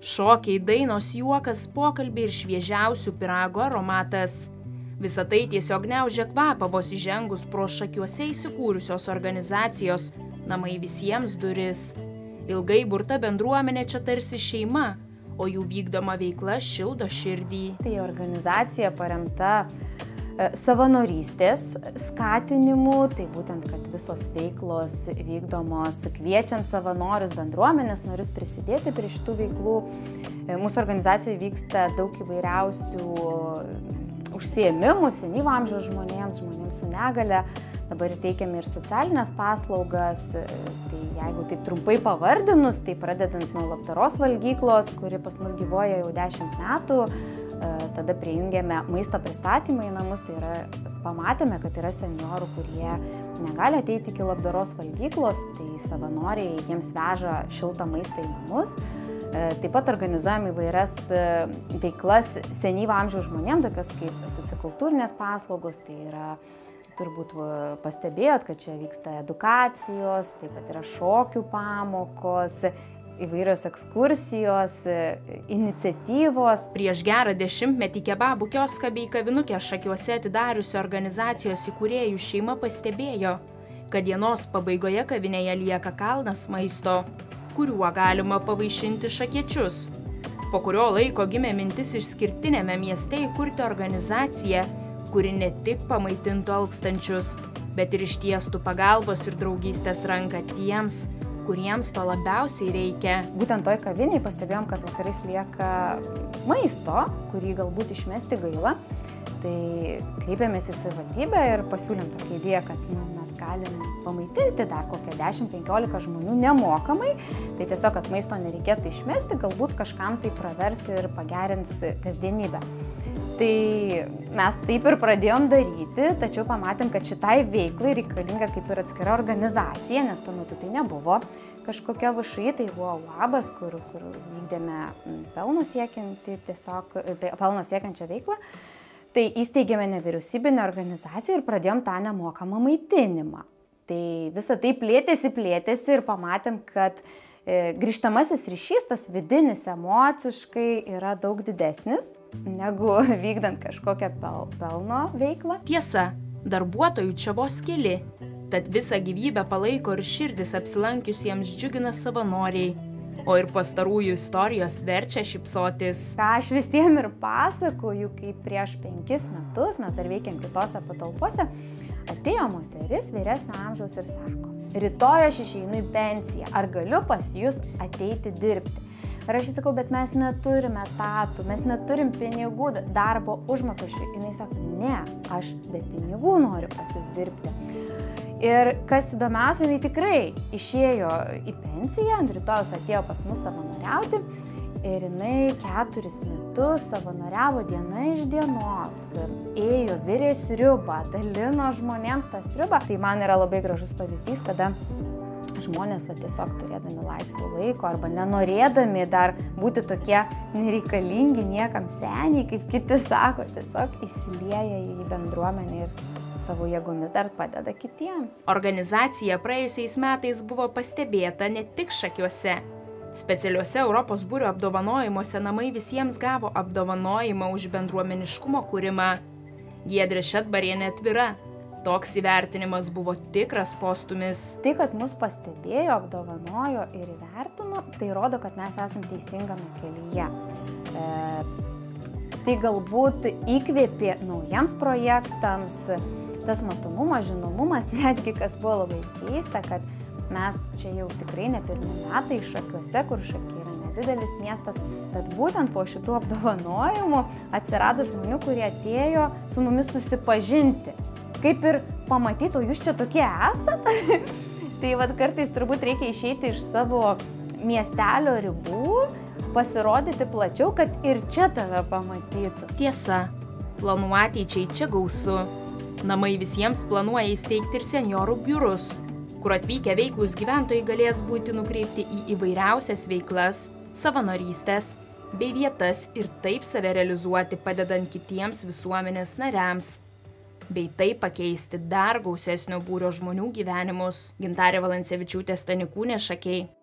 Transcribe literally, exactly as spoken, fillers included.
Šokiai, dainos, juokas, pokalbiai ir šviežiausių pyrago aromatas. Visą tai tiesiog gniaužia kvapą vos įžengus pro Šakiuose įsikūrusios organizacijos Namai visiems duris. Ilgai burta bendruomenė čia tarsi šeima, o jų vykdoma veikla šildo širdį. Tai organizacija paremta savanorystės skatinimu, tai būtent, kad visos veiklos vykdomos kviečiant savanorius, bendruomenės narius prisidėti prie šitų veiklų. Mūsų organizacijoje vyksta daug įvairiausių užsiėmimų senyvo amžiaus žmonėms, žmonėms su negale. Dabar teikiame ir socialinės paslaugas, tai jeigu taip trumpai pavardinus, tai pradedant nuo labdaros valgyklos, kuri pas mus gyvuoja jau dešimt metų, tada prijungėme maisto pristatymą į namus, tai yra, pamatėme, kad yra seniorų, kurie negali ateiti iki labdaros valgyklos, tai savanoriai jiems veža šiltą maistą į namus. Taip pat organizuojame įvairias veiklas senyvo amžiaus žmonėms, tokias kaip sociokultūrinės paslaugos, tai yra, turbūt pastebėjot, kad čia vyksta edukacijos, taip pat yra šokių pamokos, įvairios ekskursijos, iniciatyvos. Prieš gerą dešimtmetį kebabų kioską bei kavinukę Šakiuose atidariusi organizacijos įkūrėjų šeima pastebėjo, kad dienos pabaigoje kavinėje lieka kalnas maisto, kuriuo galima pavaišinti šakiečius. Po kurio laiko gimė mintis išskirtinėme mieste įkurti organizaciją, kuri ne tik pamaitintų alkstančius, bet ir ištiestų pagalbos ir draugystės ranką tiems, kuriems to labiausiai reikia. Būtent toj kaviniai pastebėjom, kad vakarais lieka maisto, kurį galbūt išmesti gaila. Tai kreipėmės į savivaldybę ir pasiūlėm tokią idėją, kad nu, mes galim pamaitinti dar kokią dešimt penkiolika žmonių nemokamai. Tai tiesiog, kad maisto nereikėtų išmesti, galbūt kažkam tai pravers ir pagerins kasdienybę. Tai mes taip ir pradėjom daryti, tačiau pamatėm, kad šitai veiklai reikalinga kaip ir atskira organizacija, nes tuo metu tai nebuvo kažkokia V Š I, tai buvo U A B as, kur, kur vykdėme pelno siekiantį, tiesiog pelno siekiančią veiklą. Tai įsteigėme nevyriausybinę organizaciją ir pradėjom tą nemokamą maitinimą. Tai visą tai plėtėsi, plėtėsi ir pamatėm, kad e, grįžtamasis ryšys, tas vidinis emociškai yra daug didesnis negu vykdant kažkokią pel, pelno veiklą. Tiesa, darbuotojų čia vos keli, tad visą gyvybę palaiko ir širdis apsilankiusiems džiugina savanoriai. O ir pastarųjų istorijos verčia šypsotis. Ką aš visiems ir pasakoju, kai prieš penkis metus, mes dar veikiam kitose patalpose, atėjo moteris vyresnio amžiaus ir sako, rytoj aš išeinu į pensiją, ar galiu pas jūs ateiti dirbti? Ir aš sakau, bet mes neturime etatų, mes neturim pinigų darbo užmokesčiui. Jinai sako, ne, aš be pinigų noriu pas jūs dirbti. Ir kas įdomiausia, jinai tikrai išėjo į pensiją, ant rytojus atėjo pas mus savanoriauti ir jinai keturis metus savanoriavo diena iš dienos. Ėjo, virė sriubą, dalino žmonėms tą sriubą. Tai man yra labai gražus pavyzdys, kada žmonės va, tiesiog turėdami laisvo laiko arba nenorėdami dar būti tokie nereikalingi niekam seniai, kaip kiti sako, tiesiog įsilieja į bendruomenę ir savo jėgomis dar padeda kitiems. Organizacija praėjusiais metais buvo pastebėta ne tik Šakiuose. Specialiuose Europos būrio apdovanojimuose Namai visiems gavo apdovanojimą už bendruomeniškumo kūrimą. Giedrė Šedbarienė atvira. Toks įvertinimas buvo tikras postūmis. Tai, kad mus pastebėjo, apdovanojo ir įvertino, tai rodo, kad mes esame teisingame kelyje. E, tai galbūt įkvėpė naujiems projektams, tas matomumas, žinomumas, netgi kas buvo labai keista, kad mes čia jau tikrai ne pirmi metai Šakiuose, kur Šakiai yra nedidelis miestas, bet būtent po šitų apdovanojimų atsirado žmonių, kurie atėjo su mumis susipažinti. Kaip ir pamatyti, o jūs čia tokie esat? Tai vat kartais turbūt reikia išeiti iš savo miestelio ribų, pasirodyti plačiau, kad ir čia tave pamatytų. Tiesa, planų ateičiai čia gausu. Namai visiems planuoja įsteigti ir senjorų biurus, kur atvykę veiklūs gyventojai galės būti nukreipti į įvairiausias veiklas, savanorystės bei vietas ir taip save realizuoti, padedant kitiems visuomenės nariams, bei taip pakeisti dar gausesnio būrio žmonių gyvenimus. Gintarė Valancevičiūtė Stanikūnė, Šakiai.